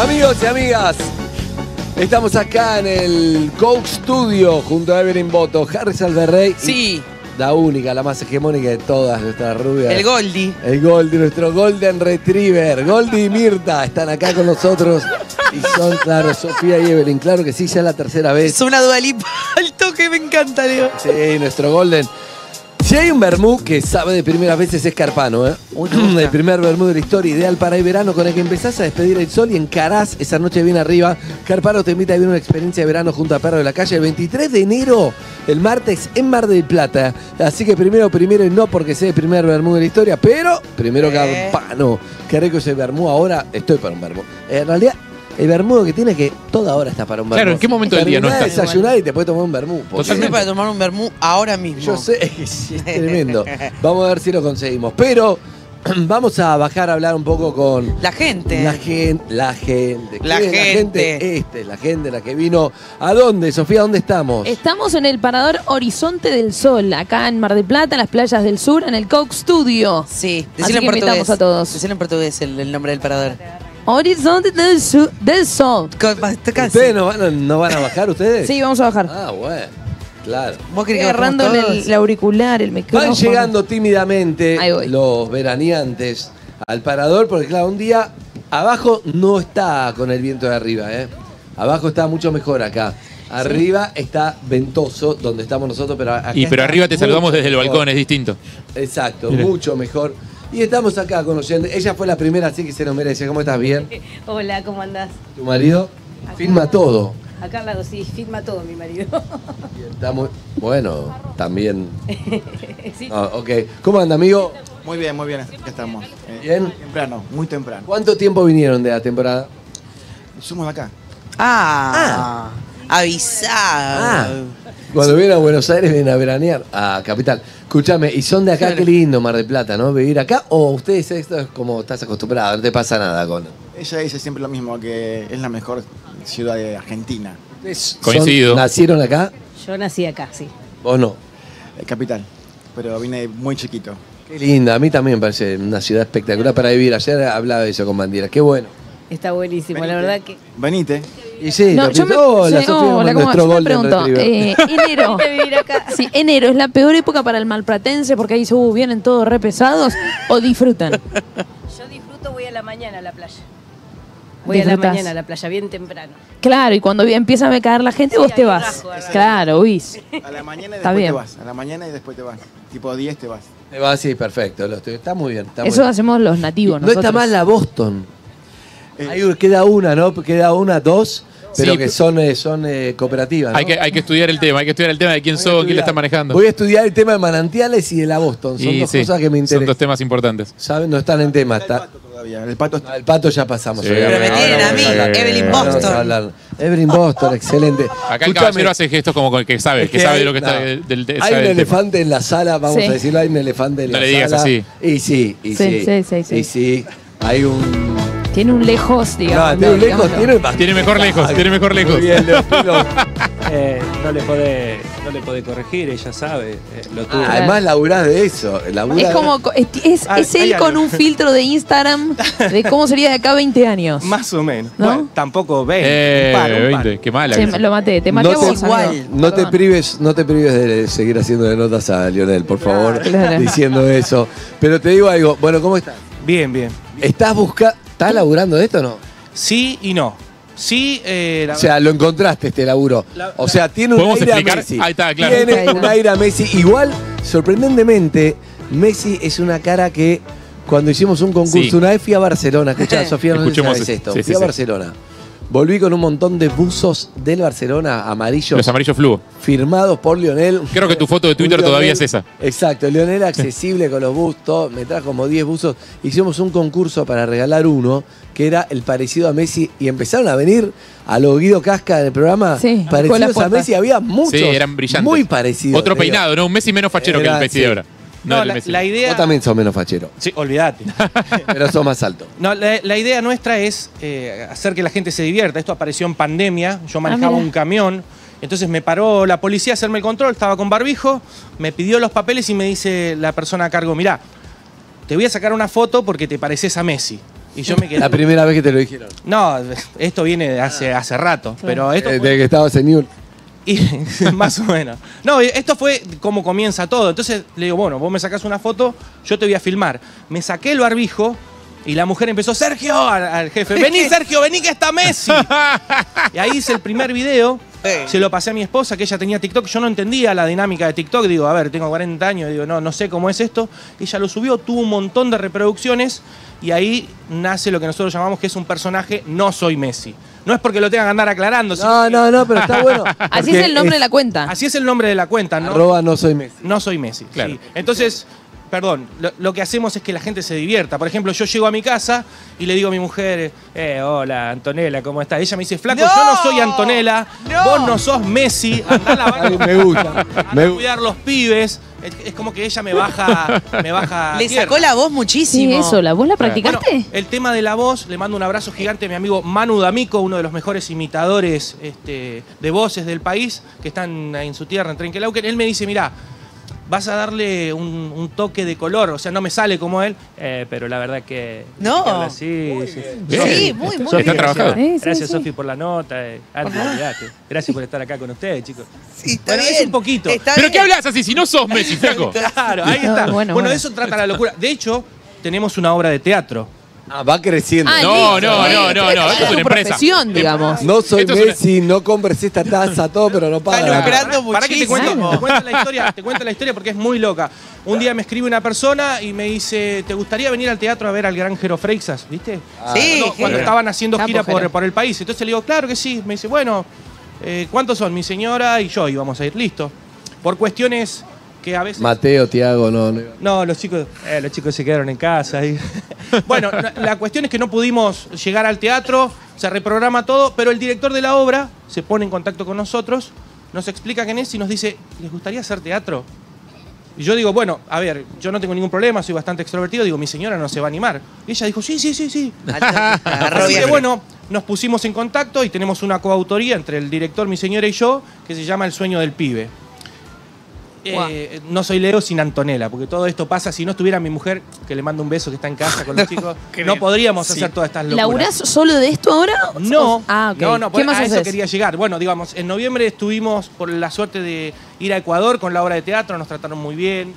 Amigos y amigas, estamos acá en el Coke Studio junto a Evelyn Boto, Harry Salverrey. Sí. La única, la más hegemónica de todas, nuestra rubia. El Goldie. El Goldie, nuestro Golden Retriever. Goldie y Mirta están acá con nosotros. Y son, claro, Sofía y Evelyn. Claro que sí, ya es la tercera vez. Es una Dua Lipa al toque, me encanta, Leo. Sí, nuestro Golden. Si hay un vermú que sabe de primeras veces es Carpano, ¿eh? El primer vermú de la historia, ideal para el verano, con el que empezás a despedir el sol y encarás esa noche bien arriba. Carpano te invita a vivir una experiencia de verano junto a Perro de la Calle el 23 de enero, el martes, en Mar del Plata. Así que primero y no porque sea el primer vermú de la historia, pero primero Carpano. Qué rico ese vermú, ahora estoy para un vermú. En realidad, el vermú que tiene que toda hora está para un vermú. Claro, ¿en qué momento del día no está? Desayunar y te puedes tomar un vermú. Totalmente para tomar un vermú ahora mismo. Yo sé, es tremendo. Vamos a ver si lo conseguimos. Pero vamos a bajar a hablar un poco con la gente. La gente. La gente. La gente, la que vino. ¿A dónde, Sofía? ¿Dónde estamos? Estamos en el parador Horizonte del Sol, acá en Mar del Plata, en las playas del sur, en el Coke Studio. Sí, decirlo en portugués. Invitamos a todos. Decirlo en portugués el nombre del parador. Horizonte del Sol. ¿Ustedes no van a bajar ustedes? Sí, vamos a bajar. Ah, bueno. Claro. ¿Vos querés que agarrando el auricular, el micrófono? Van llegando tímidamente los veraneantes al parador, porque claro, un día abajo no está con el viento de arriba, ¿eh? Abajo está mucho mejor acá. Arriba está ventoso, donde estamos nosotros, pero acá pero arriba te saludamos desde el mejor. balcón, es distinto. Exacto, mucho mejor. Y estamos acá conociendo. Ella fue la primera, así que se nos merece. ¿Cómo estás? ¿Bien? Hola, ¿cómo andás? ¿Tu marido? Acá. Filma todo. Acá al lado, sí, filma todo mi marido. Está muy... Bueno, también. Sí. Ok. ¿Cómo anda, amigo? Muy bien, acá estamos. ¿Bien? Temprano, muy temprano. ¿Cuánto tiempo vinieron de la temporada? Somos de acá. Avisá. Cuando vienen a Buenos Aires vienen a veranear a Capital. Escúchame, y son de acá, claro. Qué lindo Mar del Plata, ¿no? Vivir acá, o ustedes esto es como estás acostumbrado, no te pasa nada con... Ella dice siempre lo mismo, que es la mejor ciudad de Argentina. Coincido. ¿Nacieron acá? Yo nací acá, sí. ¿Vos no? Capital, pero vine muy chiquito. Qué linda, a mí también me parece una ciudad espectacular para vivir. Ayer hablaba de eso con Bandera, qué bueno. Está buenísimo, la verdad que... Venite. Y sí, no, yo me, hola, Sofía, hola, nuestro yo me pregunto, enero, acá. Sí, enero es la peor época para el malplatense porque ahí vienen todos re pesados, o disfrutan. Yo disfruto, voy a la mañana a la playa. Voy a la mañana a la playa, bien temprano. Claro, y cuando empieza a caer la gente, vos te vas. Claro, huís. A la mañana y después te vas. A la mañana y después te vas. Tipo 10 te vas. Te vas, sí, perfecto. Está muy bien. Está eso muy hacemos los nativos no nosotros. Está mal la Boston. Ahí queda una, ¿no? Queda una, dos, pero sí, que son cooperativas, ¿no? Hay que estudiar el tema, de quién sos, quién la está manejando. Voy a estudiar el tema de manantiales y de la Boston. Son dos cosas que me interesan. Son dos temas importantes. ¿Saben? No están en tema. El pato ya pasamos. Sí. Pero me tienen a mí, Evelyn Boston. Evelyn Boston, excelente. Acá el caballero hace gestos como que sabe, que sabe de lo que está. Hay un elefante en la sala, vamos a decirlo, hay un elefante en la sala. No le digas así. Y sí. Hay un... Tiene un lejos, digamos. No, tiene un lejos, tiene mejor lejos. Muy bien, no le podés corregir, ella sabe lo tuyo. Además laburás de eso. Es como, es él con un filtro de Instagram de cómo sería de acá 20 años. Más o menos. ¿No? Bueno, tampoco 20. Un par. Qué mala. Sí, lo maté, te maté vos. No te prives de seguir haciéndole notas a Lionel, por favor, diciendo eso. Pero te digo algo, bueno, ¿cómo estás? Bien. ¿Estás laburando de esto o no? Sí y no. Sí, o sea, lo encontraste este laburo. O sea, tiene un aire a Messi. Ahí está, claro. Tiene un aire a Messi. Igual, sorprendentemente, Messi es una cara que cuando hicimos un concurso, una vez fui a Barcelona. Escuchá, Sofía, no sé si sabes esto. Fui a Barcelona. Volví con un montón de buzos del Barcelona amarillos. Los amarillos fluo. Firmados por Lionel. Creo que tu foto de Twitter todavía es esa. Exacto, Lionel accesible con los buzos. Me trajo como 10 buzos. Hicimos un concurso para regalar uno, que era el parecido a Messi. Y empezaron a venir a los Guido Casca en el programa. Sí, parecidos a Messi. Había muchos. Sí, eran brillantes. Muy parecidos. Otro peinado, ¿no? Un Messi menos fachero que el Messi de ahora. No, la idea... Vos también sos menos fachero. Sí, olvídate. Pero sos más alto. No, la idea nuestra es hacer que la gente se divierta. Esto apareció en pandemia. Yo manejaba un camión. Entonces me paró la policía a hacerme el control. Estaba con barbijo. Me pidió los papeles y me dice la persona a cargo, mirá, te voy a sacar una foto porque te pareces a Messi. Y yo me quedé... La primera vez que te lo dijeron. No, esto viene de hace rato, pero esto De fue- que estabas en Newell. y, más o menos. No, esto fue como comienza todo. Entonces le digo, bueno, vos me sacás una foto, yo te voy a filmar. Me saqué el barbijo y la mujer empezó, Sergio, al jefe, vení Sergio, vení que está Messi. Y ahí hice el primer video, se lo pasé a mi esposa, que ella tenía TikTok. Yo no entendía la dinámica de TikTok. Digo, a ver, tengo 40 años, digo, no sé cómo es esto. Ella lo subió, tuvo un montón de reproducciones y ahí nace lo que nosotros llamamos que es un personaje, no soy Messi. No es porque lo tengan que andar aclarando. sino No, pero está bueno. Así es el nombre de la cuenta. Así es el nombre de la cuenta, ¿no? Arroba no soy Messi. No soy Messi. Claro. Sí. Entonces, perdón, lo que hacemos es que la gente se divierta. Por ejemplo, yo llego a mi casa y le digo a mi mujer, hola Antonella, ¿cómo estás? Ella me dice, flaco, yo no soy Antonella, vos no sos Messi, andá a la Ay, me gusta. andá a cuidar los pibes. Es como que ella me baja Le tierra. sacó la voz Sí, muchísimo. eso, ¿la vos la Bueno, practicaste? el tema de la voz, le mando un abrazo gigante a mi amigo Manu D'Amico, uno de los mejores imitadores de voces del país, que están en su tierra, en Trenquelauquen. Él me dice, mirá, vas a darle un toque de color, o sea, no me sale como él, pero la verdad que... No. que habla así, sí. Sí, muy Está bien. trabajado. Sí, sí, Gracias, sí. Sofi, por la nota. Andy, olvidate. Gracias por estar acá con ustedes, chicos. Sí, está Bueno, bien. es un poquito. Está ¿Pero bien. qué hablas así si no sos Messi, flaco? Claro, ahí está. Bueno, Bueno, bueno. de eso trata la locura. De hecho, tenemos una obra de teatro. Ah, va creciendo. Ah, No, listo. no, Sí, no, no, no, esto es tu una empresa. profesión, digamos. No soy Esto es una- Messi, no compres esta taza, todo, pero no Está para. lucrando Para que te muchísimo. te cuento la historia porque es muy loca. Un día me escribe una persona y me dice, ¿te gustaría venir al teatro a ver al gran Jero Freixas? ¿Viste? Sí, Cuando Jero. estaban haciendo Capo, gira Jero. por el país. Entonces le digo, claro que sí. Me dice, bueno, ¿cuántos son? Mi señora y yo íbamos a ir. Listo. Por cuestiones que a veces... Mateo, Tiago, no. No, los chicos se quedaron en casa. Y... Bueno, la cuestión es que no pudimos llegar al teatro, se reprograma todo, pero el director de la obra se pone en contacto con nosotros, nos explica quién es y nos dice, ¿les gustaría hacer teatro? Y yo digo, bueno, a ver, yo no tengo ningún problema, soy bastante extrovertido, digo, mi señora no se va a animar. Y ella dijo, sí. Agarró Así que bien. bueno, nos pusimos en contacto y tenemos una coautoría entre el director, mi señora y yo, que se llama El sueño del pibe. No soy Leo sin Antonella, porque todo esto pasa. Si no estuviera mi mujer, que le mando un beso, que está en casa con los chicos, no podríamos hacer todas estas locuras. ¿Laburás solo de esto ahora? No, Ah, ok. no, ¿Qué pues más a eso haces? quería llegar. Bueno, digamos, en noviembre estuvimos por la suerte de ir a Ecuador con la obra de teatro, nos trataron muy bien.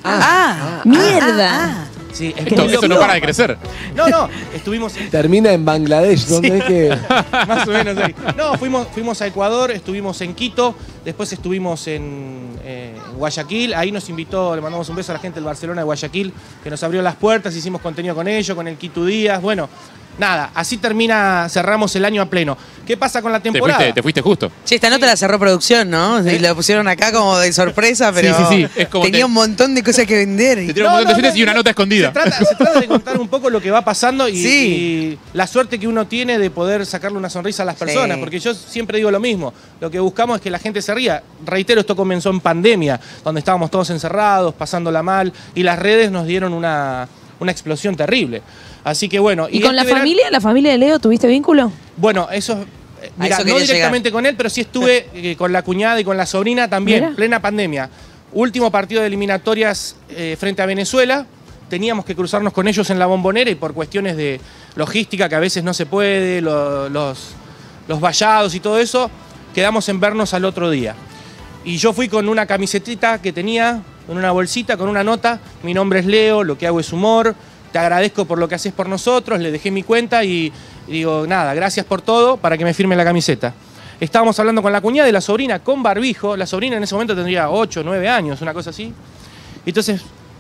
¡Mierda! Sí, es Esto muy no loco. para de crecer. No, estuvimos Termina en Bangladesh, donde es que. más o menos ahí. No, fuimos a Ecuador, estuvimos en Quito, después estuvimos en Guayaquil, ahí nos invitó, le mandamos un beso a la gente del Barcelona de Guayaquil, que nos abrió las puertas, hicimos contenido con ellos, con el Quito Díaz, bueno, nada, así cerramos el año a pleno. ¿Qué pasa con la temporada? Te fuiste justo. Che, esta nota la cerró producción, ¿no? Y la pusieron acá como de sorpresa, pero sí. Es como tenía te- un montón de cosas que vender. Te tira un montón de oyentes y una nota escondida. Se trata de contar un poco lo que va pasando y, Sí. y la suerte que uno tiene de poder sacarle una sonrisa a las personas, Sí. porque yo siempre digo lo mismo, lo que buscamos es que la gente se ría. Reitero, esto comenzó en pandemia, donde estábamos todos encerrados, pasándola mal, y las redes nos dieron una explosión terrible. Así que bueno. ¿Y con la este verano- familia? ¿La familia de Leo tuviste vínculo? Bueno, eso... Mira, eso no quería directamente con él, pero sí estuve con la cuñada y con la sobrina también, Mira. plena pandemia. Último partido de eliminatorias frente a Venezuela. Teníamos que cruzarnos con ellos en la Bombonera y por cuestiones de logística que a veces no se puede, los vallados y todo eso, quedamos en vernos al otro día. Y yo fui con una camisetita que tenía, con una bolsita, con una nota. Mi nombre es Leo, lo que hago es humor. Te agradezco por lo que haces por nosotros. Le dejé mi cuenta y digo, nada, gracias por todo, para que me firme la camiseta. Estábamos hablando con la cuñada y la sobrina con barbijo. La sobrina en ese momento tendría 8, 9 años, una cosa así. Entonces,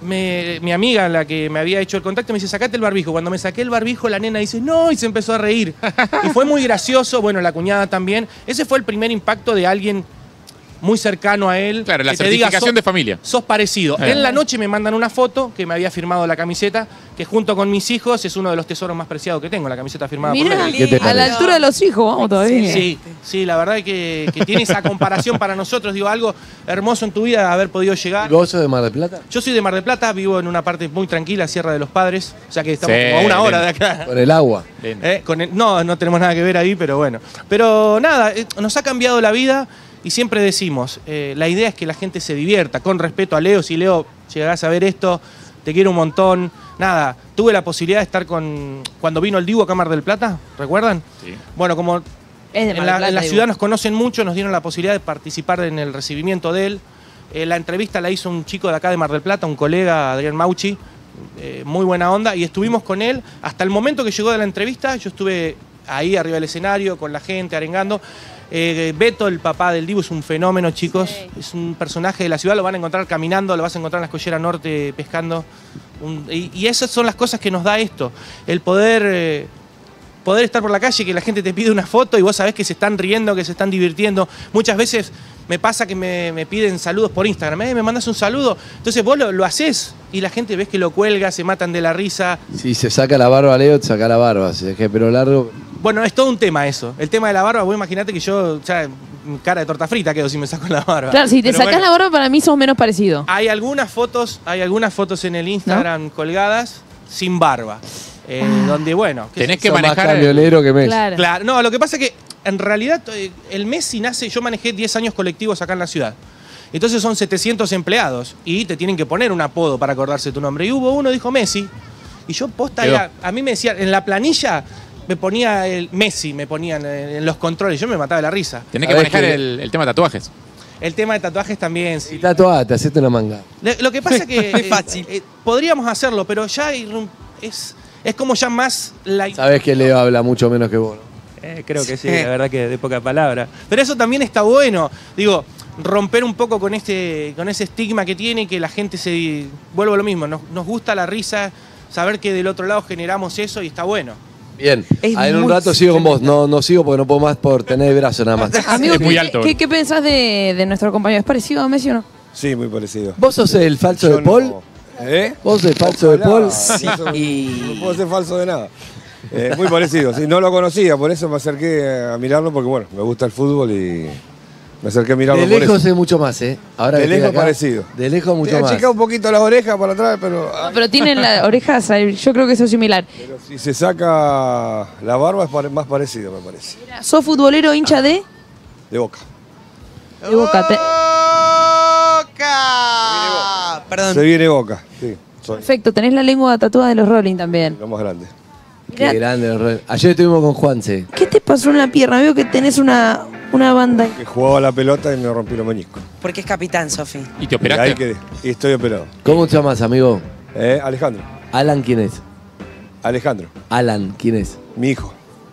mi amiga, la que me había hecho el contacto, me dice, sacate el barbijo. Cuando me saqué el barbijo, la nena dice, no, y se empezó a reír. Y fue muy gracioso, bueno, la cuñada también. Ese fue el primer impacto de alguien muy cercano a él. Claro, la que te diga, certificación de familia. sos parecido. En la noche me mandan una foto que me había firmado la camiseta, que junto con mis hijos es uno de los tesoros más preciados que tengo, la camiseta firmada por Mira, Leo. ¿Qué te a la parece? altura de los hijos, vamos todavía. Sí, la verdad que tiene esa comparación para nosotros. Digo, algo hermoso en tu vida haber podido llegar. ¿Vos sos de Mar del Plata? Yo soy de Mar del Plata, vivo en una parte muy tranquila, Sierra de los Padres, o sea que estamos Sí, como a una hora de lindo. acá. Con el agua. No tenemos nada que ver ahí, pero bueno. Pero nada, nos ha cambiado la vida y siempre decimos, la idea es que la gente se divierta, con respeto a Leo. Si Leo llegarás a ver esto, te quiero un montón. Nada, tuve la posibilidad de estar cuando vino el Dibu acá a Mar del Plata, ¿recuerdan? Sí. Bueno, como Es de Mar del Plata, en la Dibu. ciudad nos conocen mucho, nos dieron la posibilidad de participar en el recibimiento de él. La entrevista la hizo un chico de acá de Mar del Plata, un colega, Adrián Mauchi, muy buena onda, y estuvimos con él hasta el momento que llegó de la entrevista. Yo estuve ahí arriba del escenario con la gente, arengando. Beto, el papá del Dibu, es un fenómeno, chicos. Sí. Es un personaje de la ciudad, lo van a encontrar caminando, lo vas a encontrar en la Escollera Norte pescando. Y esas son las cosas que nos da esto. El poder estar por la calle, que la gente te pide una foto y vos sabés que se están riendo, que se están divirtiendo. Muchas veces me pasa que me piden saludos por Instagram. Me mandas un saludo. Entonces vos lo haces y la gente ves que lo cuelga, se matan de la risa. Si se saca la barba, Leo, te saca la barba. Si deja el pelo largo. Bueno, es todo un tema eso. El tema de la barba, vos imaginate que yo ya cara de torta frita quedo si me saco la barba. Claro, si te Pero sacás bueno, la barba, para mí sos menos parecido. hay algunas fotos en el Instagram colgadas sin barba. Donde, bueno... qué sé Tenés yo. que Sos más manejar camionero que Messi. Claro. Claro, no, lo que pasa es que en realidad el Messi nace, yo manejé 10 años colectivos acá en la ciudad. Entonces son 700 empleados y te tienen que poner un apodo para acordarse tu nombre. Y hubo uno, dijo Messi, y yo posta, Quedó. a mí me decían, en la planilla me ponía el Messi, me ponían en los controles, yo me mataba de la risa. Tenés que Sabés manejar que- el tema de tatuajes. El tema de tatuajes también, sí. Y tatuate, hacete una manga. Lo que pasa es que Es fácil. podríamos hacerlo, pero ya es como ya más la... Sabés que Leo habla mucho menos que vos, ¿no? Creo que sí, la verdad que de poca palabra. Pero eso también está bueno. Digo, romper un poco con ese estigma que tiene y que la gente se... Vuelvo a lo mismo, nos gusta la risa, saber que del otro lado generamos eso y está bueno. Bien, Es en un muy rato sigo con vos. No sigo porque no puedo más por tener el brazo nada más. Amigo, Es muy alto. ¿qué pensás de nuestro compañero? ¿Es parecido a Messi o no? Sí, muy parecido. ¿Vos sos el falso Yo de Paul? no- ¿Eh? ¿Vos sos el falso de Paul? Sí. No puedo ser falso de nada. Muy parecido, sí, no lo conocía, por eso me acerqué a mirarlo, porque bueno, me gusta el fútbol y me acerqué a mirarlo De por lejos eso. es mucho más, ¿eh? Ahora De que estoy lejos acá, parecido. De lejos mucho Te más. achica un poquito las orejas para atrás, pero, Pero tienen las orejas, yo creo que eso es similar. pero si se saca la barba es más parecido, me parece. ¿Sos futbolero hincha de De Boca. Boca? ¡Boca! Perdón. Se viene Boca, sí, soy Perfecto, tenés la lengua tatuada de los Rolling también. lo más grande. Qué grande. Horror. Ayer estuvimos con Juanse. ¿Qué te pasó en la pierna? Veo que tenés una banda. Que jugaba la pelota y me rompí los meniscos. Porque es capitán, Sofi. ¿Y te Y ahí operaste? quedé. Y estoy operado. ¿Cómo te llamas, amigo? Alejandro. Alan, ¿quién es? Alejandro, Alan, ¿quién es? mi hijo.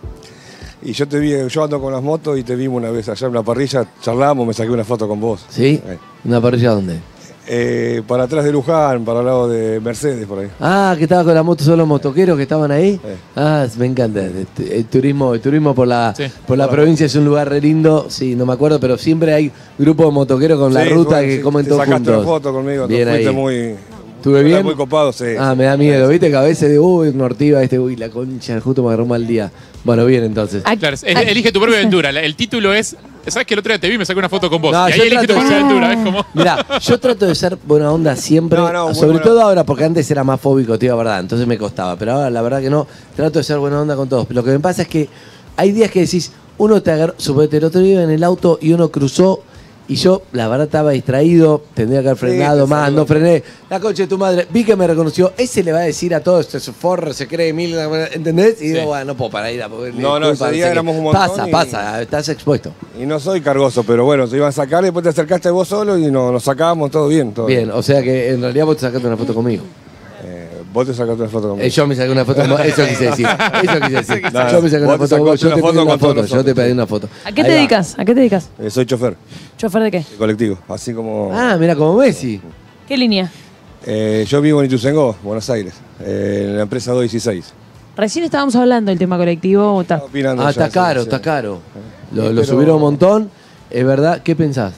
Y yo ando con las motos y te vimos una vez allá en la parrilla, charlamos, me saqué una foto con vos. ¿Sí? ¿Una parrilla dónde? Para atrás de Luján, para el lado de Mercedes, por ahí. Ah, que estaba con la moto, son los motoqueros que estaban ahí. Sí. Ah, me encanta. El turismo por la, Sí. por la provincia es un lugar re lindo. Sí, no me acuerdo, pero siempre hay grupos de motoqueros con la Sí, ruta bueno, que sí, comen te todos sacaste juntos. una foto conmigo, Bien fuiste ahí. muy... ¿Estuve bien? Muy copado, sí. Ah, me da miedo, viste que a veces de Nortiva, uy, la concha, justo me agarró mal día. Bueno, bien entonces. Claro, elige tu propia aventura. El título es, ¿sabes que el otro día te vi y me saqué una foto con vos? No, y ahí yo elige tu trato de propia ser- aventura, ¿ves cómo? Mirá, yo trato de ser buena onda siempre, No, muy sobre buena. todo ahora, porque antes era más fóbico, tío, verdad, entonces me costaba, pero ahora la verdad que no, trato de ser buena onda con todos. Lo que me pasa es que hay días que decís, uno te agarró, suponete, el otro día en el auto y uno cruzó y yo, la verdad, estaba distraído, tendría que haber frenado te más, saludó. no frené, la concha de tu madre, vi que me reconoció, ese le va a decir a todos, este es forro, se cree mil, ¿entendés? Y digo, bueno, no puedo parar ir a poder. No, ese día éramos un montón Pasa, estás expuesto. Y no soy cargoso, pero bueno, se iban a sacar y después te acercaste vos solo y nos sacábamos todo bien. Todo Bien, o sea que en realidad vos te sacaste una foto conmigo. Vos te sacaste una foto conmigo. Yo me saqué una foto con vos, eso quise decir. Eso quise decir. Nada, Yo me saqué una vos te foto con vos, sacaste yo te una pedí foto una con todos foto, yo nosotros. te pedí una foto. ¿A qué Ahí te va. dedicas? ¿A qué te dedicas? Soy chofer ¿Chofer de qué? de colectivo, así como... Ah, mira, como Messi. ¿Qué línea? Yo vivo en Ituzaingó, Buenos Aires, en la empresa 216. Recién estábamos hablando del tema colectivo. Estaba opinando Ah, ya, está sí, caro, sí. está caro. Lo Pero- subieron un montón, es verdad. ¿Qué pensás?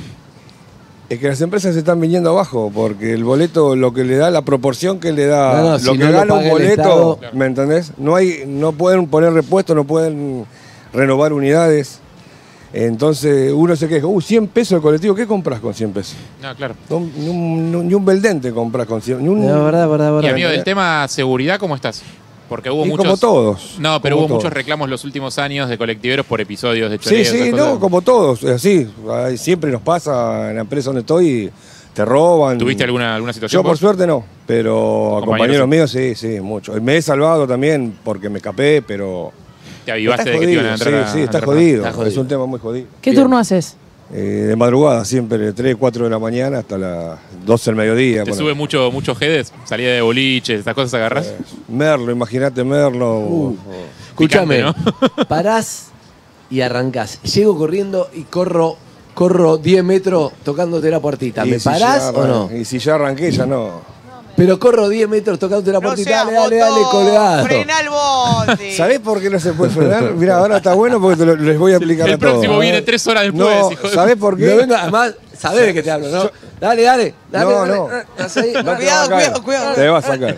Es que las empresas se están viniendo abajo, porque el boleto, lo que le da, la proporción que le da, No, no, lo si que no lo gana un paga el boleto, Estado- ¿me entendés? No pueden poner repuestos, no pueden renovar unidades. Entonces uno se queja, 100 pesos de colectivo, ¿qué compras con 100 pesos? No, claro. No, ni un Beldente compras con 100. Ni un, No, verdad, verdad, Y verdad. amigo, del tema seguridad, ¿cómo estás? Porque hubo y muchos... como todos. No, pero como hubo todos. muchos reclamos los últimos años de colectiveros por episodios de Sí, choreos. sí, esas no, cosas. como todos, es así. Siempre nos pasa en la empresa donde estoy, te roban. ¿Tuviste alguna situación Yo por vos? suerte no, Pero a compañeros míos sí, mucho. Me he salvado también porque me escapé, pero... Te avivaste está de que te iban a jodido, entrar sí, está jodido. Es un tema muy jodido. ¿Qué turno haces? De madrugada, siempre, de 3, 4 de la mañana hasta las 12 del mediodía. ¿Te sube mucho Jedes? ¿Salida de boliches? ¿Estas cosas agarrás? Merlo, imagínate Merlo. Escúchame, ¿no? parás y arrancás. Llego corriendo y corro 10 metros tocándote la puertita. ¿Me parás o no? Y si ya arranqué, ya no. Pero corro 10 metros tocándote la puertita. Dale, colgado. Frena el bote. ¿Sabés por qué no se puede frenar? Mirá, ahora está bueno porque les voy a explicar a El todos. próximo viene 3 horas después. No, hijo de- ¿sabés por qué? No vengo- además, sabés de qué te hablo, ¿no? Dale. No. ¿Estás ahí? No te Cuidado, va a caer. cuidado. Te va a sacar.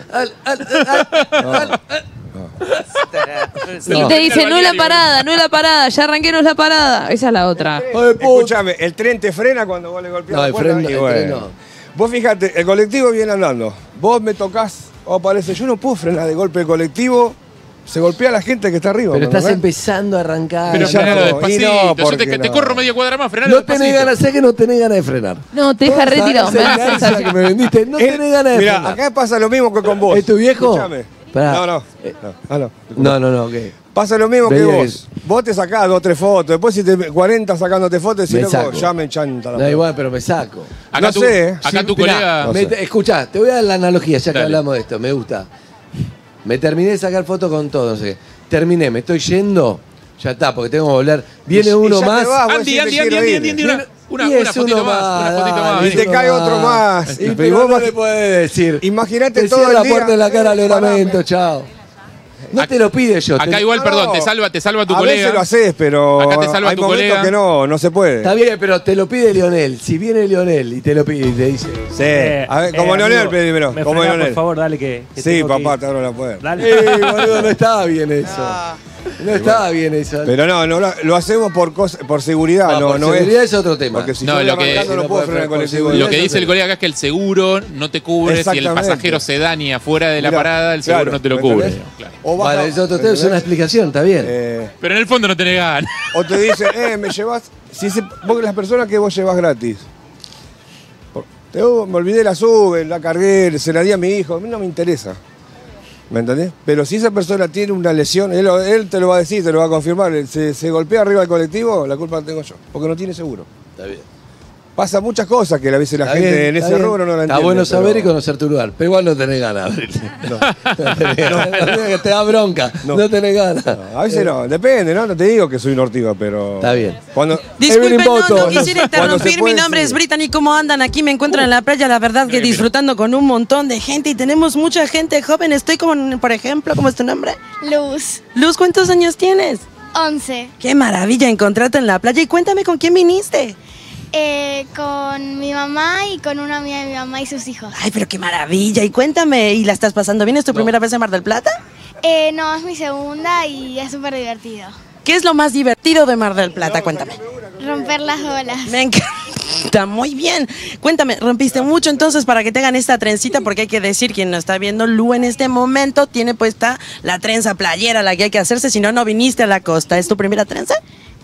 Y te dice, no es la parada, ya arranqué, no es la parada. Esa es la otra. Escúchame, el tren te frena cuando vos le golpeás No, la el puerta. tren y no, bueno. el tren no. Vos fíjate, el colectivo viene andando. Vos me tocas o aparece. Yo no puedo frenar de golpe el colectivo. Se golpea a la gente que está arriba. Pero ¿me estás entendés? empezando a arrancar. Pero Ya frenalo no, despacito. y no, Yo te porque corro no. media cuadra más, frenalo No despacito. tenés ganas, sé que no tenés ganas de frenar. No, te deja retirado. Esa inercia que me vendiste, no tenés ganas de Mirá, frenar. acá pasa lo mismo que con vos. ¿Es tu viejo? Escúchame. Pará. No. No, ¿qué? Pasa lo mismo que Veía vos. Vos te sacás 2 o 3 fotos. Después si te 40 sacándote fotos, Me decís, saco. loco, ya me enchanta la Da pelota. igual, pero me saco. Acá No tu, sé, ¿eh? acá Sí, tu Mirá, colega... No sé. escuchá, te voy a dar la analogía, ya que Dale. hablamos de esto, me gusta. Me terminé de sacar fotos con todo, no sé qué. Terminé, me estoy yendo, ya está, porque tengo que volver. Viene Y uno ya te más. vas, vos Andy, decís, me quiero ir. una Y es fotito uno más, una fotito dale, más. Y te uno cae otro más. Y Y pero vos no vas- le podés decir. Imagínate Te todo cierra el la día. puerta en la cara al oramento, parame. chao. No te lo pide yo. Acá igual, No, perdón, no. te salva tu A colega. veces lo haces, pero Acá te salva hay tu momentos colega. que no se puede. Está bien, pero te lo pide Lionel. Si viene Lionel y te lo pide y te dice. Sí. A ver, como Lionel, primero. ¿Me Como frenás, Lionel. por favor, dale que Sí, tengo que papá, ir. te abro la puerta. Dale. Boludo, no estaba bien eso. No estaba bien eso. Pero no lo hacemos por seguridad, por no seguridad es. es otro tema. Porque si No, yo lo voy que- arrancando no puedo frenar el colectivo. Lo que Eso dice el sí. colega acá es que el seguro no te cubre si el Exactamente. pasajero se daña fuera de la Mirá, parada, el seguro claro, no te lo ¿me cubre. entendés? Claro. O baja- Vale, es otro tema, es una ¿entendés? explicación, está bien. Pero en el fondo no tenés ganas. O te dicen, me llevas. Vos las personas que vos llevas gratis. Me olvidé la sube, la cargué, se la di a mi hijo, a mí no me interesa. ¿Me entendés? Pero si esa persona tiene una lesión, él te lo va a decir, te lo va a confirmar. Se golpea arriba del colectivo, la culpa la tengo yo, porque no tiene seguro. Está bien. Pasa muchas cosas que a veces la Está gente bien, en está ese bien. rubro no la entiende. Está bueno saber pero- y conocer tu lugar. Pero igual no tenés ganas. No tenés ganas. Te da bronca. No tenés ganas. A veces no, depende, ¿no? No te digo que soy un ortiga, pero. Está bien. Cuando. Disculpen, Evelyn no Boto. quisiera Cuando se interrumpir. Mi puede, nombre sí. es Brittany. ¿Cómo andan? Aquí me encuentro en la playa, la verdad que disfrutando con un montón de gente y tenemos mucha gente joven. Estoy como, por ejemplo, ¿cómo es tu nombre? Luz, Luz, ¿cuántos años tienes? 11. Qué maravilla encontrarte en la playa. Y cuéntame con quién viniste. Con mi mamá y con una amiga de mi mamá y sus hijos. Ay, pero qué maravilla. Y cuéntame, ¿y la estás pasando bien? ¿Es tu primera vez en Mar del Plata? No, es mi segunda y es súper divertido. ¿Qué es lo más divertido de Mar del Plata? Cuéntame. Romper las olas. Me encanta, muy bien. Cuéntame, ¿rompiste mucho entonces para que te hagan esta trencita? Porque hay que decir, quien nos está viendo, Lu en este momento tiene puesta la trenza playera, la que hay que hacerse, si no, no viniste a la costa. ¿Es tu primera trenza?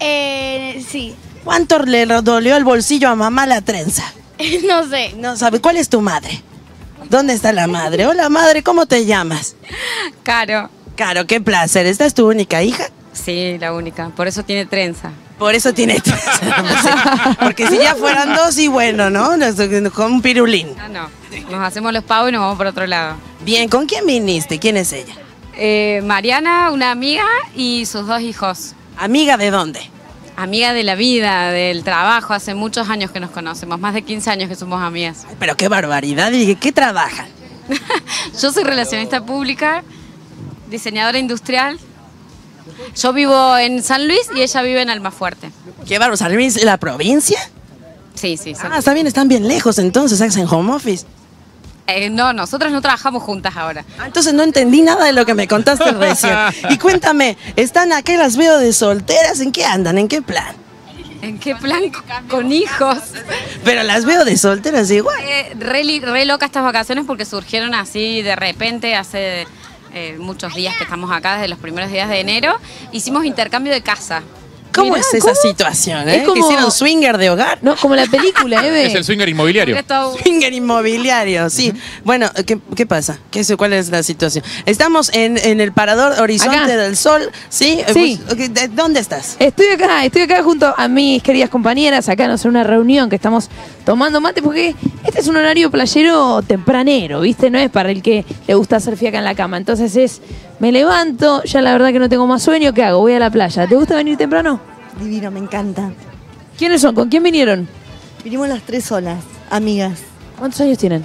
Sí. ¿Cuánto le dolió el bolsillo a mamá la trenza? No sé. No sabe, ¿cuál es tu madre? ¿Dónde está la madre? Hola madre, ¿cómo te llamas? Caro. Caro, qué placer. ¿Esta es tu única hija? Sí, la única. Por eso tiene trenza. Por eso tiene trenza. Porque si ya fueran dos, y bueno, ¿no? Con un pirulín. Ah, no. Nos hacemos los pavos y nos vamos por otro lado. Bien, ¿con quién viniste? ¿Quién es ella? Mariana, una amiga y sus 2 hijos. ¿Amiga de dónde? Amiga de la vida, del trabajo. Hace muchos años que nos conocemos. Más de 15 años que somos amigas. Ay, pero qué barbaridad. ¿Y qué trabajan? Yo soy relacionista pública, diseñadora industrial. Yo vivo en San Luis y ella vive en Almafuerte. ¿Qué bárbaro? ¿San Luis, la provincia? Sí, sí. Ah, está bien, están bien lejos entonces, hacen home office. No, nosotras no trabajamos juntas ahora. Ah, entonces no entendí nada de lo que me contaste recién. Y cuéntame, ¿están acá? Las veo de solteras, ¿en qué andan? ¿En qué plan? ¿En qué plan? Con hijos. Pero las veo de solteras igual. Re loca estas vacaciones porque surgieron así de repente hace muchos días que estamos acá, desde los primeros días de enero. Hicimos intercambio de casa. ¿Cómo Mirá, es esa situación? Es como- ¿Que hicieron swinger de hogar? No, como la película, Eve. Es el swinger inmobiliario. Swinger inmobiliario, sí. Bueno, ¿qué pasa? ¿Cuál es la situación? Estamos en el Parador Horizonte Acá. del Sol, ¿sí? Sí. ¿Dónde estás? Estoy acá junto a mis queridas compañeras, acá en una reunión que estamos tomando mate, porque este es un horario playero tempranero, ¿viste? No es para el que le gusta hacer fiaca en la cama. Entonces me levanto, ya la verdad que no tengo más sueño, ¿qué hago? Voy a la playa. ¿Te gusta venir temprano? Divino, me encanta. ¿Quiénes son? ¿Con quién vinieron? Vinimos las 3 solas, amigas. ¿Cuántos años tienen?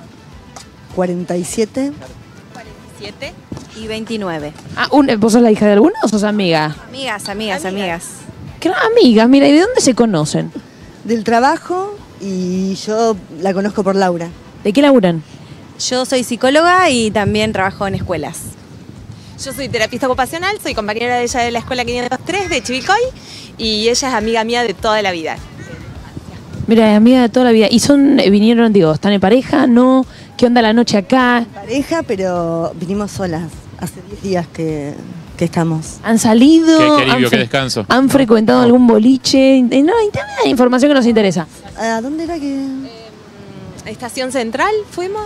47. 47 y 29. Ah, ¿vos sos la hija de alguna o sos amiga? Amigas. Claro, amigas, mira, ¿y de dónde se conocen? Del trabajo y yo la conozco por Laura. ¿De qué laburan? Yo soy psicóloga y también trabajo en escuelas. Yo soy terapista ocupacional, soy compañera de ella de la escuela 503 de Chivilcoy y ella es amiga mía de toda la vida. Mira, es amiga de toda la vida. ¿Y vinieron, digo, están en pareja? ¿No? ¿Qué onda la noche acá? Pareja, pero vinimos solas. Hace 10 días que estamos. ¿Han salido? Qué alivio, qué descanso. ¿Han frecuentado algún boliche? No, información que nos interesa. ¿A dónde era que...? Estación Central fuimos,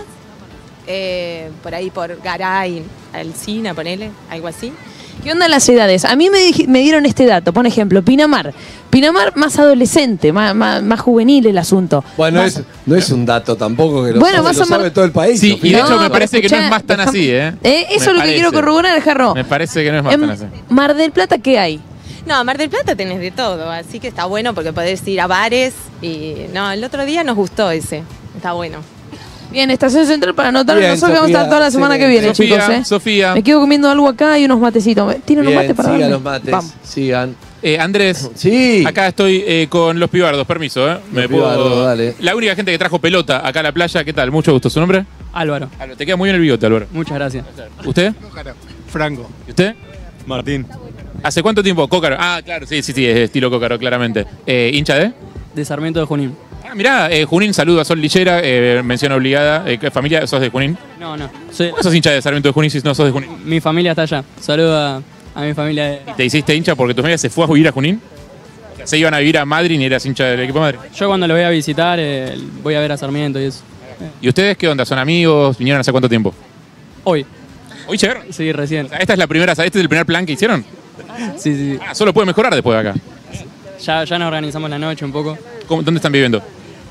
por ahí por Garay, Alcina, ponele, algo así. ¿Qué onda las edades? A mí me dieron este dato, por ejemplo, Pinamar. Pinamar más adolescente, más juvenil el asunto. Bueno, no es un dato tampoco que Bueno, lo sabe todo el país. Sí, y de Sofía. hecho me parece que no escuchá, es más tan así, ¿eh? Eso es lo que quiero corroborar, Jarro. Me parece que no es más En tan así. Mar del Plata, ¿qué hay? No, Mar del Plata tenés de todo, así que está bueno porque podés ir a bares y no, el otro día nos gustó ese, está bueno. Bien, Estación Central para anotar. Bien, Nosotros vamos a estar Sofía, toda la semana que viene, Sofía, chicos. Sofía. Me quedo comiendo algo acá y unos matecitos. ¿Tienen unos mates para sigan darme? los mates, Vamos. sigan. Andrés, Sí. acá estoy con los pibardos, permiso, ¿eh? Pibardos, dale. La única gente que trajo pelota acá a la playa, ¿qué tal? Mucho gusto. ¿Su nombre? Álvaro. Te queda muy bien el bigote, Álvaro. Muchas gracias. ¿Usted? Franco. ¿Y usted? Martín. ¿Hace cuánto tiempo? Cócaro. Ah, claro, sí, es estilo Cócaro, claramente. ¿Hincha de? De Sarmiento de Junín. Ah, mirá, Junín, saludo a Sol Lillera, mención obligada. ¿Qué familia? ¿Sos de Junín? No. ¿Cómo sos hincha de Sarmiento de Junín si no sos de Junín? Mi familia está allá. Saludo a mi familia. ¿Y te hiciste hincha porque tu familia se fue a vivir a Junín? ¿Se iban a vivir a Madrid y eras hincha del equipo de Madrid? Yo cuando lo voy a visitar voy a ver a Sarmiento y eso. ¿Y ustedes qué onda? ¿Son amigos? ¿Vinieron hace cuánto tiempo? Hoy. ¿Hoy llegaron? Sí, recién. O sea, ¿este es el primer plan que hicieron? Sí. Ah, solo puede mejorar después de acá. Ya nos organizamos la noche un poco. ¿Dónde están viviendo?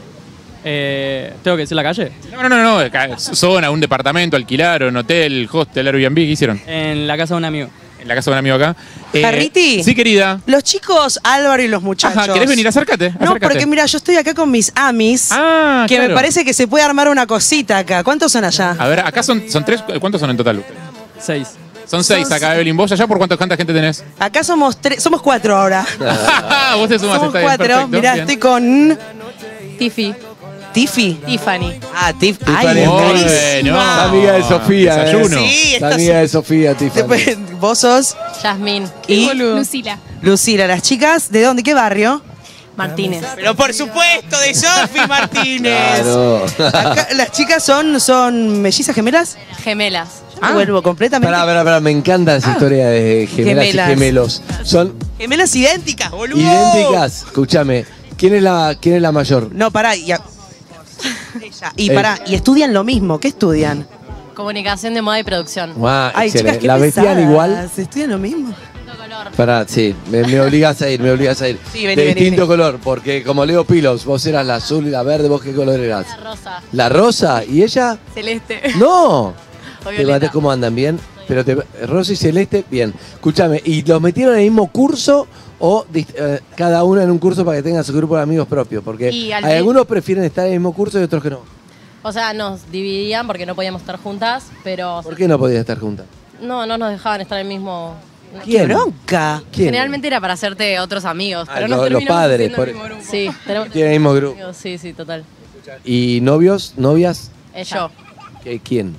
¿Tengo que decir la calle? No. Zona, un departamento, alquilaron, hotel, hostel, Airbnb, ¿qué hicieron? En la casa de un amigo. En la casa de un amigo acá. Jarriti. Sí, querida. Los chicos, Álvaro y los muchachos. Ajá, ¿querés venir? Acércate. No, porque mira, yo estoy acá con mis amis, que claro. me parece que se puede armar una cosita acá. ¿Cuántos son allá? A ver, acá son tres. ¿Cuántos son en total? 6. Son 6 acá, Evelyn. ¿Vos allá por cuánta gente tenés? Acá somos 4 ahora. Vos te sumás, Somos está bien, 4. perfecto, Mirá, bien. estoy con Tiffy. Tiffany. Ah, Tiffany. Tiffany es buenísimo. La amiga de Sofía. Desayuno. Sí, La amiga de Sofía, Tiffany. Vos sos Yasmín. y Lucila. Lucila. Las chicas, ¿de dónde? ¿Qué barrio? Martínez. Pero por supuesto, de Sofi Martínez. Claro. Acá, las chicas son mellizas gemelas. Gemelas. Yo vuelvo completamente. Pará, me encanta esa historia de gemelas y gemelos. Son Gemelas idénticas, boludo. idénticas. Escúchame, ¿quién es la mayor? No, pará. Ella. Y pará, y estudian lo mismo. ¿Qué estudian? Comunicación de moda y producción. Ah, Ay, chicas, excelente. qué ¿La vestían pesadas. igual? ¿Se estudian lo mismo? Pará, sí, me obligas a ir. Sí, vení, de vení, distinto vení. color, porque como Leo Pilos, vos eras la azul y la verde, ¿vos qué color eras? Rosa. ¿La rosa? ¿Y ella? Celeste. ¡No! O ¿Te violeta. maté cómo andan? ¿Bien? Pero rosa y celeste, bien. Escúchame, ¿y los metieron en el mismo curso o cada uno en un curso para que tengan su grupo de amigos propios? Porque Y al hay fin- algunos prefieren estar en el mismo curso y otros que no. O sea, nos dividían porque no podíamos estar juntas, pero ¿Por qué no podían estar juntas? no nos dejaban estar en el mismo. ¡Qué bronca! ¿Quién? Generalmente era para hacerte otros amigos, Ah, pero los nos terminamos padres, haciendo el por- mismo grupo. Sí, tenemos. Tienen el mismo grupo. Sí, total. ¿Y novios, novias? Yo. ¿Quién?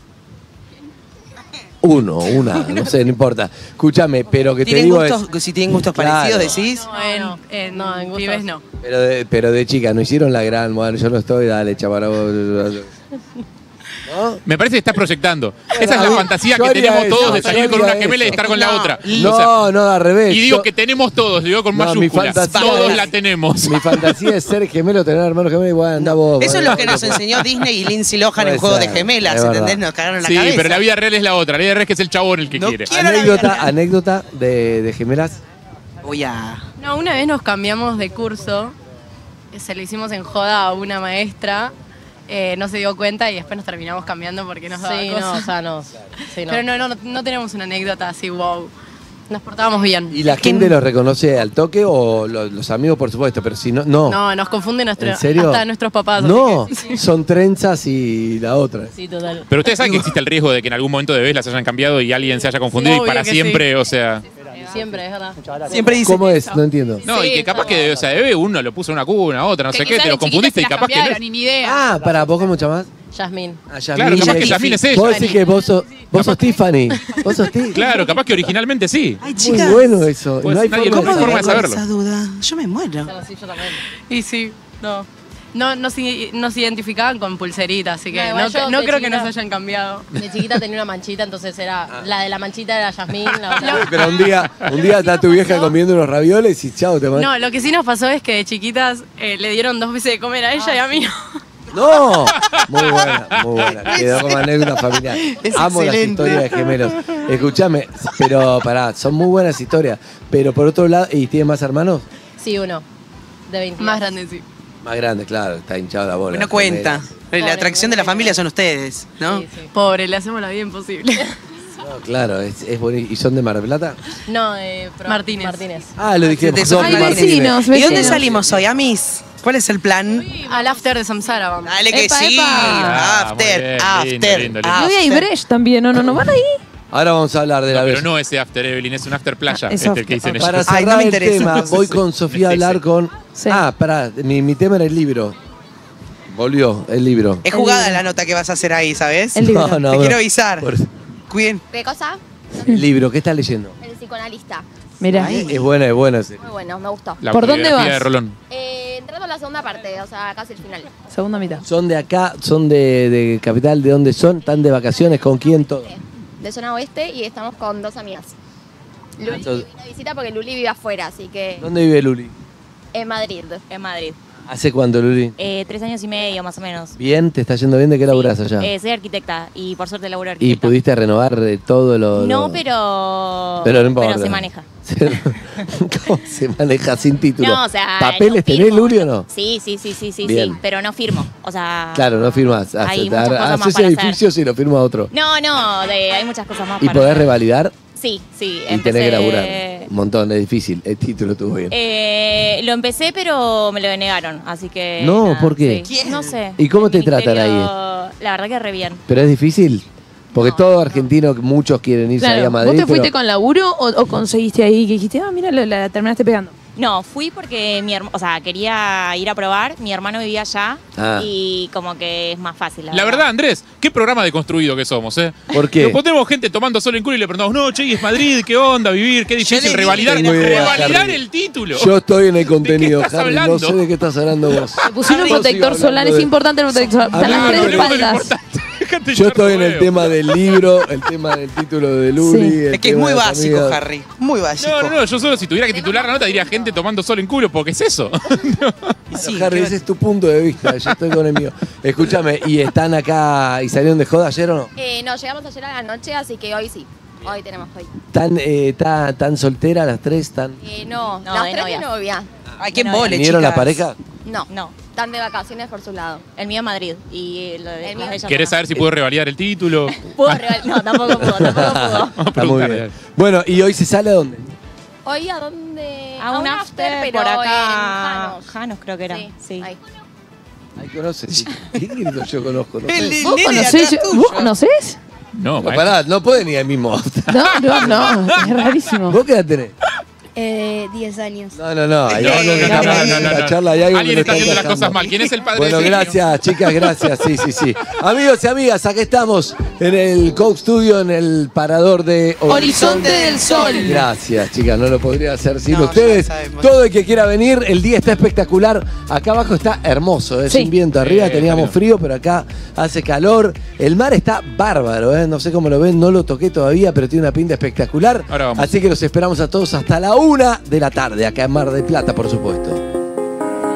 Una, no sé, no importa. Escúchame, pero que te ¿Tienen digo gustos, es... si tienen gustos Claro. parecidos, decís? No, en pibes no. Pero de chica, no hicieron la gran... Bueno, yo no estoy, dale, chaval. Me parece que estás proyectando. Esa es A la mí, fantasía yo que haría tenemos eso, todos de yo salir con una haría gemela y eso. estar con la otra. No, O sea, no, al revés. y digo Yo- que tenemos todos, digo con No, mi mayúsculas. fantasía Todos es- la tenemos. Mi fantasía es ser gemelo, tener hermanos gemelos y bueno, anda vos. Eso es bueno, lo que nos bueno. enseñó Disney y Lindsay Lohan en Puede Juego de ser, Gemelas, es ¿entendés? verdad. Nos cagaron la Sí, cabeza. pero la vida real es la otra. La vida real es que es el chabón el que quiere. Anécdota de gemelas. Voy a... No, una vez nos cambiamos de curso, se lo hicimos en joda a una maestra, no se dio cuenta y después nos terminamos cambiando porque nos daba Sí, cosa. no, o sea, no. Sí, no. Pero no tenemos una anécdota así, wow. Nos portábamos bien. ¿Y la gente los reconoce al toque o los amigos, por supuesto? Pero si no, no. No, nos confunde ¿En serio? hasta nuestros papás. No, así que- son trenzas y la otra. Sí, total. Pero ustedes saben que existe el riesgo de que en algún momento de vez las hayan cambiado y alguien se haya confundido y Obvio para que siempre, sí. o sea. Siempre, es verdad. Siempre dice ¿Cómo es? No entiendo. No, y que capaz que, o sea, de bebé uno lo puso en una cuna, otra, no sé qué, te lo confundiste y capaz que no es. ni idea. Ah, para, ¿vos cómo te llamás? Yasmín. Ah, Claro, capaz que Yasmín es ella. Vos decís que vos sos Tiffany. Vos sos Tiffany. Claro, capaz que originalmente sí. Ay, Muy chicas. bueno eso. Pues no hay nadie- forma, ¿cómo de forma de saberlo. saberlo? Esa duda. Yo me muero. Sí, yo también. Y sí, no. No nos identificaban con pulseritas, así que No, igual yo no de creo que chiquita- nos hayan cambiado. De chiquita tenía una manchita, entonces era. La de la manchita era Yasmín, la otra. Pero un día está tu vieja comiendo unos ravioles y chao, te No, lo que sí nos pasó es que de chiquitas le dieron 2 veces de comer a ella y a mí no. ¡No! Muy buena, muy buena. Quedó como anécdota familiar. Es Amo las excelente. historias de gemelos. Escúchame, pero pará, son muy buenas historias. Pero por otro lado, ¿y tiene más hermanos? Sí, uno. De 20. Más grande, sí. Más grande, claro, está hinchado la bola. No cuenta. La atracción de la familia son ustedes, ¿no? Pobre, le hacemos la vida imposible. No, claro, es bonito. ¿Y son de Mar del Plata? No, Martínez. Ah, lo dijimos. De son Ay, de Martínez. vecinos. ¿Y dónde salimos hoy, Amis? ¿Cuál es el plan? Al after de Samsara, vamos. Dale que Epa, sí. epa. Ah, After, muy bien, after, lindo, lindo, lindo. Y hoy hay Brecht también, ¿no van ahí? Ahora vamos a hablar de la No, pero vez. no ese after, Evelyn, es un after playa. Ah, es Este que dicen Para ellos. Ay, cerrar no me el interesa. tema, voy con Sofía a hablar con... Sí. Ah, pará, mi tema era el libro. Volvió, el libro. Es jugada la nota que vas a hacer ahí, ¿sabes? El libro. Te bueno, quiero avisar. por- Cuiden. ¿Qué cosa? El libro, ¿qué estás leyendo? El psicoanalista. Mirá. Es bueno ese. Muy bueno, me gustó. La ¿Por dónde autobiografía vas? de Rolón. Entrando a la segunda parte, o sea, casi el final. Segunda mitad. Son de acá, son de Capital, ¿de dónde son? ¿Están de vacaciones? ¿Con quién? Todo. De zona oeste y estamos con 2 amigas. Luli Entonces- vino de visita porque Luli vive afuera, así que ¿Dónde vive Luli? en Madrid. En Madrid. ¿Hace cuánto, Luli? 3 años y medio más o menos. ¿Bien? ¿Te está yendo bien? ¿De qué laburás allá? Soy arquitecta y por suerte laburo ¿Y arquitecta. pudiste renovar todo lo...? No, pero... Pero no importa. Pero se maneja. ¿Cómo se maneja sin título? No, o sea... ¿Papeles no tenés, firmo. Luli, o no? Sí, Bien. pero no firmo. O sea... Claro, no firmas. Hay muchas cosas más Haces para edificios y lo firma otro. No, hay muchas cosas más ¿Y para podés hacer. revalidar? Sí. Y tenés que laburar. Un montón, es difícil. El título tuvo bien. Lo empecé, pero me lo denegaron, así que... No, nada, ¿por qué? sí. No sé. ¿Y cómo te tratan ahí? La verdad que re bien. ¿Pero es difícil? Porque todo argentino, muchos quieren irse ahí a Claro, Madrid. ¿vos te fuiste pero- con laburo o conseguiste ahí que dijiste, mira, la terminaste pegando? No, fui porque quería ir a probar, mi hermano vivía allá Ah. y como que es más fácil. La verdad, Andrés, qué programa deconstruido que somos, ¿eh? ¿Por qué? Nos ponemos gente tomando sol en culo y le preguntamos, no, che, ¿y es Madrid? ¿Qué onda? Vivir, qué difícil le revalidar, dije, tengo idea, revalidar Harry. el título. Yo estoy en el contenido, estás Harry. No hablando? sé de qué estás hablando vos. Te pusieron un Yo sigo protector solar, hablando es de- importante el protector solar. A mí Están las no, tres hablemos de lo espaldas. Yo estoy en el tema del libro, el tema del título de Luli. Sí. el Es que es tema muy de las básico, amigas. Harry. Muy básico. No, yo solo si tuviera que titular la nota diría gente tomando sol en culo, porque es eso. No, Harry, ese es tu punto de vista, yo estoy con el mío. Escúchame, ¿y están acá y salieron de joda ayer o no? No, llegamos ayer a la noche, así que hoy sí. Hoy tenemos hoy. ¿Tan soltera las tres? No, No, las de tres novias. de novia. Ay, qué No, embole, ¿Vinieron la chicas. pareja? No, están de vacaciones por su lado. El mío en Madrid y lo de, El mío. las de ella ¿Querés no. saber si puedo revalidar el título? No, tampoco pudo. Está muy bien. Bueno, ¿y hoy se sale a dónde? Hoy a dónde? A un after pero por acá. en Janos. Janos creo que era. Sí. Ahí. Ahí conoces. ¿Qué grito yo conozco? No sé. ¿Vos conocés? ¿Vos conocés? No, No, pará, no puede ni al mismo after. No, es rarísimo. ¿Vos qué edad tenés? 10 años. No. Hay algo que está mal en la charla. Hay algo Alguien que está haciendo las pasando. cosas mal. ¿Quién es el padre Bueno, de Sergio? gracias, chicas, gracias. Sí. Amigos y amigas, aquí estamos en el Coke Studio, en el parador de Horizonte del Sol. Gracias, chicas, no lo podría hacer sin ustedes. Todo el que quiera venir, el día está espectacular. Acá abajo está hermoso, es sin viento. Arriba teníamos frío, pero acá hace calor. El mar está bárbaro, no sé cómo lo ven, no lo toqué todavía, pero tiene una pinta espectacular. Ahora vamos. Así que los esperamos a todos hasta la 1 de la tarde, acá en Mar del Plata, por supuesto.